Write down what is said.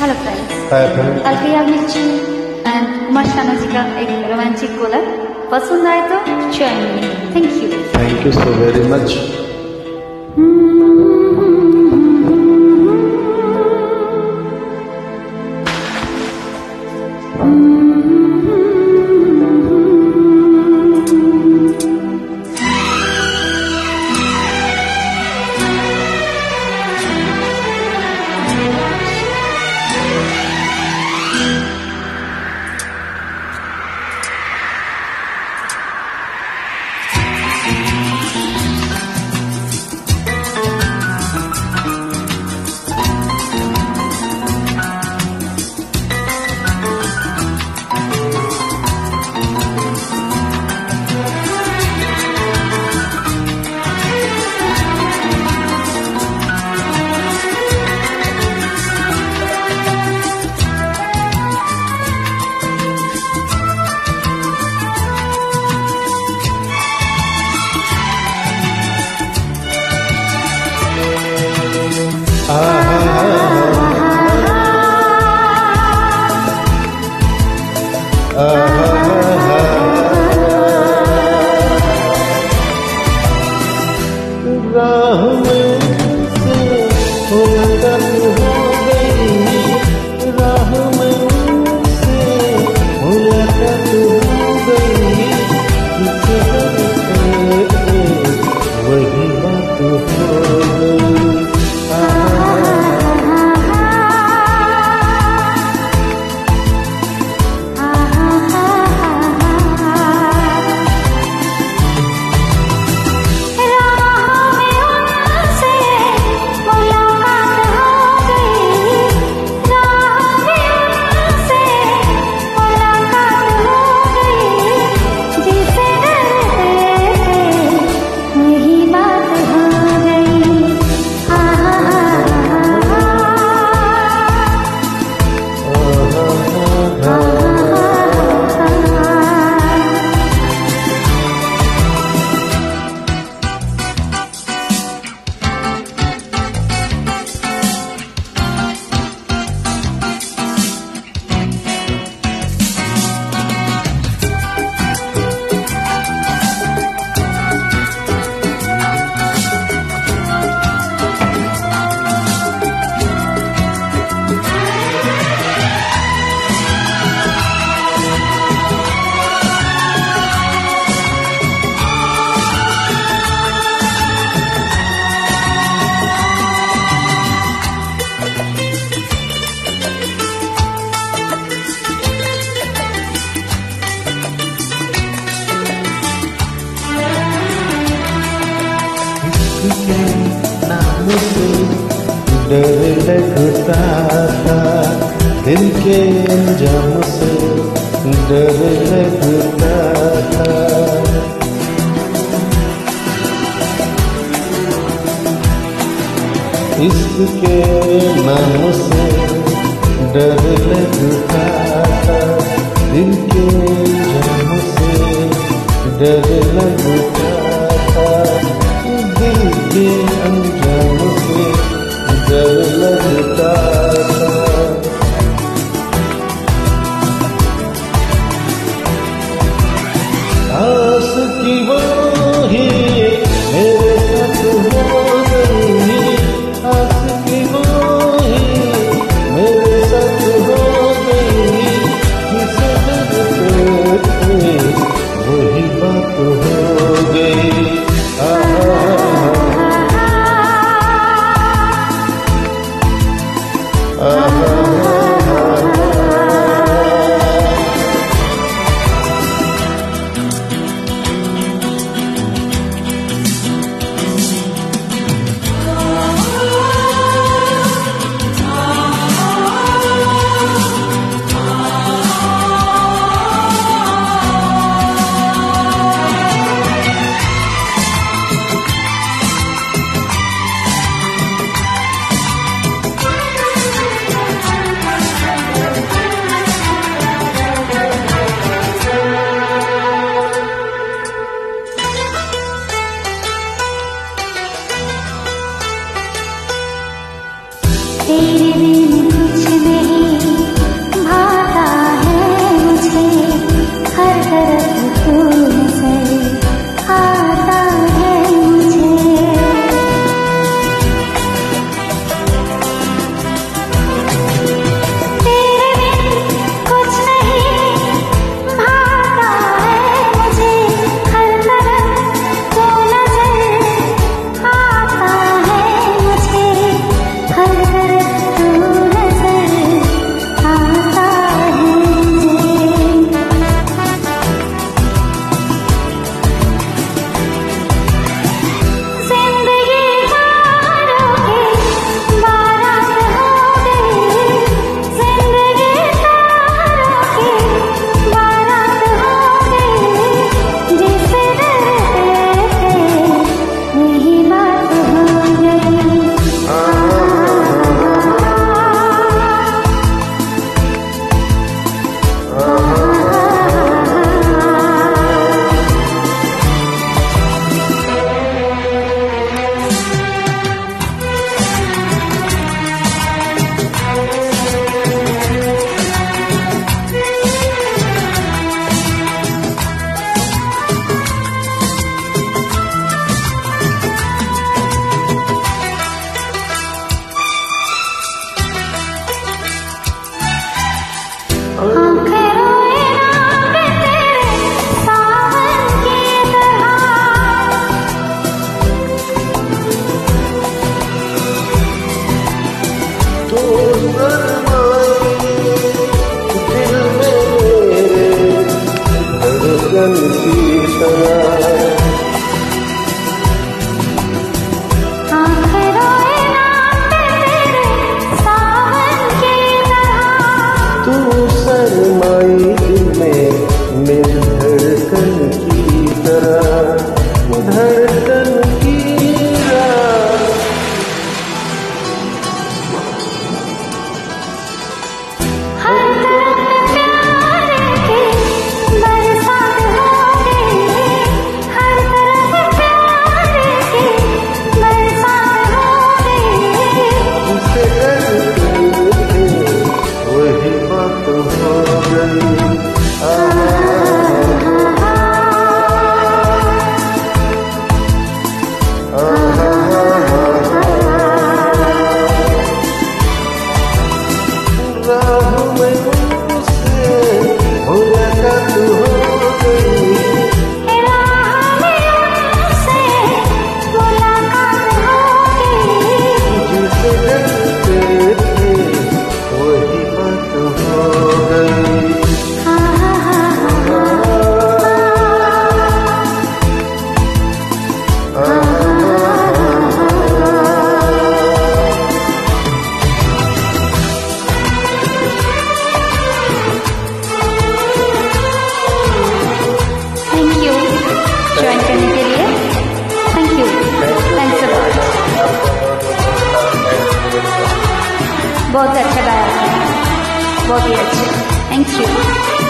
Hello friends, hi friends, Alfiya Mirchi and Kumar Sanu जी का एक romantic collar पसंद आए तो join me. Thank you so very much. राह में से मुलाकात हो गई, राह में से मुलाकात हो गई, वही बात हो गई। नाम से डर लगता था, दिल के अंजाम से डर लगता था। इसके नाम से डर लगता था, दिल के अंजाम से डर लगता था, दिल के अंजाम से डर लगता था। आस की वो ही मेरे साथ हो गई, आस की वो ही मेरे साथ हो गई, किसे डरते थे वही बात हो गई। आंखें रोए नाम तेरे सावन की तरह। तो शर्माई दिल मेरे धड़कन की तरह। आंखें रोए नाम तेरे सावन की तरह। तू शर्माई दिल में मेरी धड़कन की तरह, धड़कन की राह। हर तरफ प्यार की बरसात हो गई, हर तरफ प्यार की बरसात हो गई। जिसे डरते थे वही बात हो गई। राह में मुझसे मुलाकात हो गई। राह में उनसे मुलाकात हो गई। जिसे डरते थे वही बात हो गई। थैंक यू ज्वाइन करने के लिए। Thank you, thanks a lot. बहुत अच्छा गाया आपने, बहुत ही अच्छा। Thank you.